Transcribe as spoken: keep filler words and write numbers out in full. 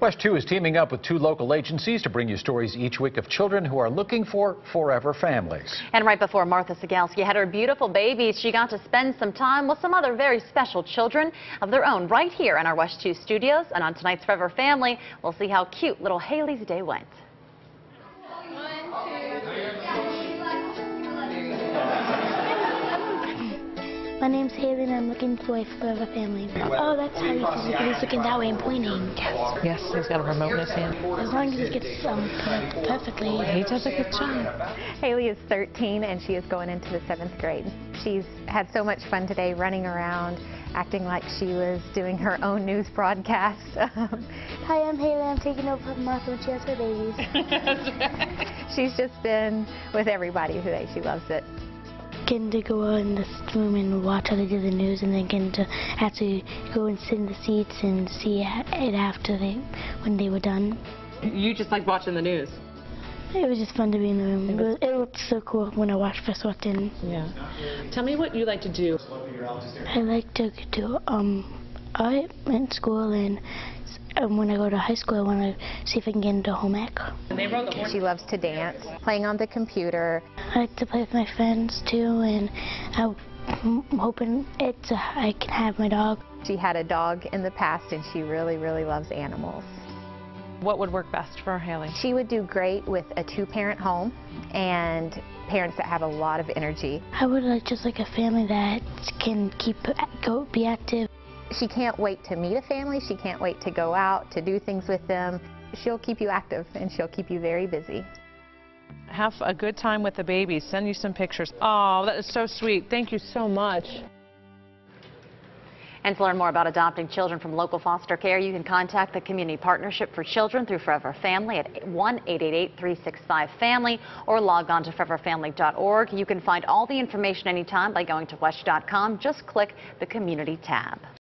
WESH two is teaming up with two local agencies to bring you stories each week of children who are looking for forever families. And right before Martha Sugalski had her beautiful babies, she got to spend some time with some other very special children of their own right here in our WESH two studios. And on tonight's Forever Family, we'll see how cute little Hailey's day went. My name's Hailey and I'm looking for a forever family. Oh, that's how he's looking. He's looking that way and pointing. Yes, yes, he's got a remote in his hand. As long as he gets um, put up perfectly. He does a good job. Hailey is thirteen and she is going into the seventh grade. She's had so much fun today running around, acting like she was doing her own news broadcast. Hi, I'm Hailey. I'm taking over for Martha when she has her babies. She's just been with everybody today. She loves it. Getting to go in the room and watch how they do the news, and then getting to actually go and sit in the seats and see it after they, when they were done. You just like watching the news? It was just fun to be in the room. It, was, it looked so cool when I watched first walked in. Yeah. Tell me what you like to do. I like to do um, art in school, and um, when I go to high school, I want to see if I can get into home ec. She loves to dance, playing on the computer. I like to play with my friends too, and I'm hoping it's a, I can have my dog. She had a dog in the past, and she really, really loves animals. What would work best for Hailey? She would do great with a two-parent home and parents that have a lot of energy. I would like just like a family that can keep go be active. She can't wait to meet a family. She can't wait to go out to do things with them. She'll keep you active and she'll keep you very busy. Have a good time with the babies. Send you some pictures. Oh, that is so sweet. Thank you so much. And to learn more about adopting children from local foster care, you can contact the Community Partnership for Children through Forever Family at one eight eight eight, three six five, family or log on to forever family dot org. You can find all the information anytime by going to wesh dot com. Just click the Community tab.